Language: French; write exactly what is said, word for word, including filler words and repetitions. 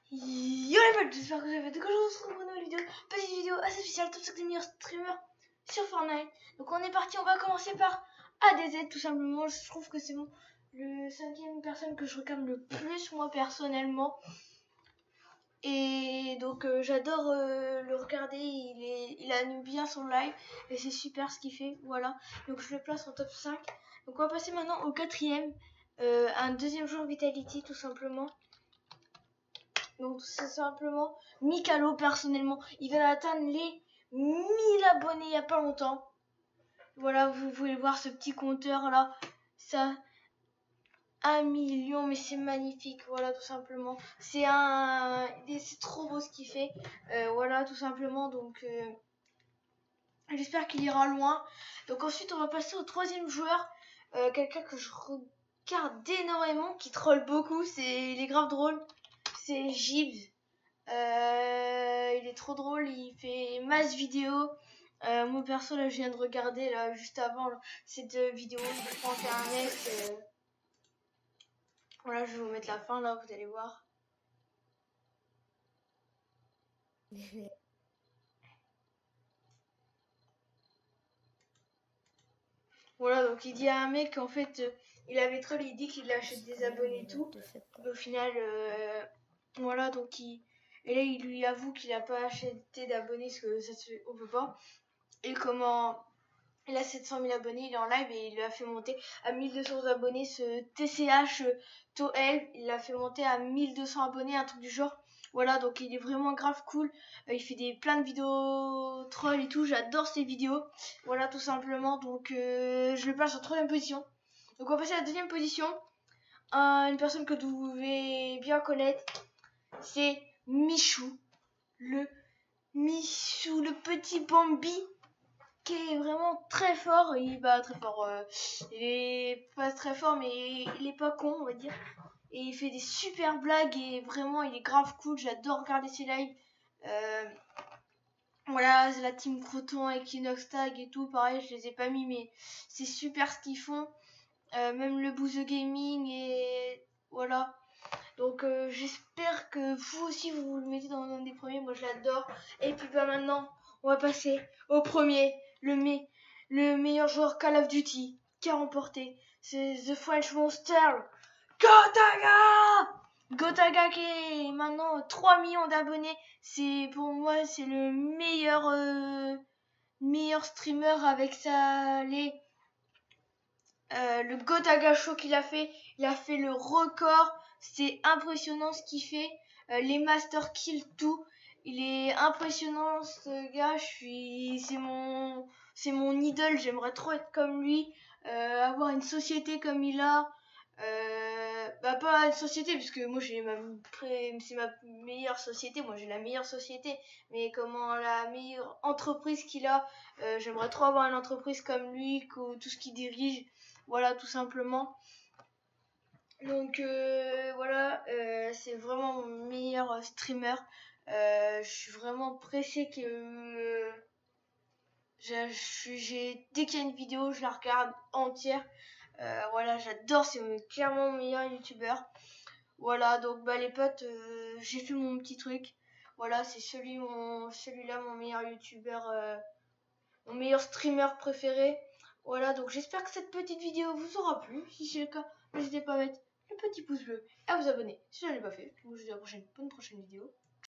Yo les potes, j'espère que vous avez fait de grandes choses pour une nouvelle vidéo. Petite vidéo assez spéciale, top cinq des meilleurs streamers sur Fortnite. Donc on est parti, on va commencer par A D Z tout simplement. Je trouve que c'est bon, le cinquième personne que je regarde le plus moi personnellement. Et donc euh, j'adore euh, le regarder, il, est, il anime bien son live et c'est super ce qu'il fait, voilà. Donc je le place en top cinq. Donc on va passer maintenant au quatrième, euh, un deuxième jour Vitality tout simplement. Donc c'est simplement Mikalo personnellement. Il vient d'atteindre les mille abonnés il n'y a pas longtemps. Voilà, vous pouvez voir ce petit compteur là. Ça, un million, mais c'est magnifique. Voilà, tout simplement. C'est un... C'est trop beau ce qu'il fait. Euh, voilà, tout simplement. Donc euh, j'espère qu'il ira loin. Donc ensuite, on va passer au troisième joueur. Euh, Quelqu'un que je regarde énormément, qui troll beaucoup. C'est il est grave drôle. C'est Gibbs. Euh, il est trop drôle, il fait masse vidéo. Euh, moi perso là je viens de regarder là juste avant là, cette vidéo de trente et un S. Euh, voilà, je vais vous mettre la fin là, vous allez voir. Voilà, donc il dit à un mec en fait euh, il avait troll, il dit qu'il achète des abonnés et tout. Mais au final euh, voilà, donc il et là il lui avoue qu'il a pas acheté d'abonnés parce que ça se fait, on peut pas. Et comment il a sept cent mille abonnés, il est en live et il l'a fait monter à mille deux cents abonnés. Ce T C H Toel, il l'a fait monter à mille deux cents abonnés, un truc du genre. Voilà, donc il est vraiment grave cool. Euh, il fait des plein de vidéos troll et tout. J'adore ses vidéos. Voilà, tout simplement. Donc euh, je le place en troisième position. Donc on va passer à la deuxième position. Euh, une personne que vous devez bien connaître, c'est Michou. Le Michou, le petit Bambi, qui est vraiment très fort. Il va très fort. Euh, il est pas très fort, mais il est pas con, on va dire. Et il fait des super blagues et vraiment, il est grave cool. J'adore regarder ses lives. Euh, voilà, c'est la team Croton, Equinox Tag et tout. Pareil, je les ai pas mis, mais c'est super ce qu'ils font. Euh, même le Booze Gaming et voilà. Donc euh, j'espère que vous aussi vous, vous le mettez dans un des premiers. Moi je l'adore. Et puis bah maintenant on va passer au premier, le, me le meilleur joueur Call of Duty qui a remporté. C'est The French Monster, Gotaga. Gotaga qui est maintenant trois millions d'abonnés. C'est pour moi c'est le meilleur euh, meilleur streamer avec sa les euh, le Gotaga Show qu'il a fait. Il a fait le record. C'est impressionnant ce qu'il fait. Euh, les master kills, tout. Il est impressionnant ce gars. Je suis, c'est mon, c'est mon idole. J'aimerais trop être comme lui, euh, avoir une société comme il a. Euh, bah pas une société parce que moi j'ai ma, c'est ma meilleure société. Moi j'ai la meilleure société. Mais comment la meilleure entreprise qu'il a. Euh, j'aimerais trop avoir une entreprise comme lui, tout ce qu'il dirige. Voilà, tout simplement. Donc euh, voilà, euh, c'est vraiment mon meilleur streamer. Euh, je suis vraiment pressée que euh, j'ai dès qu'il y a une vidéo, je la regarde entière. Euh, voilà, j'adore, c'est clairement mon meilleur youtubeur. Voilà, donc bah les potes, euh, j'ai fait mon petit truc. Voilà, c'est celui mon celui-là mon meilleur youtubeur, euh, mon meilleur streamer préféré. Voilà, donc j'espère que cette petite vidéo vous aura plu. Si c'est le cas, n'hésitez pas à mettre le petit pouce bleu et à vous abonner si ce n'est pas fait. Je vous dis à la prochaine pour une prochaine vidéo.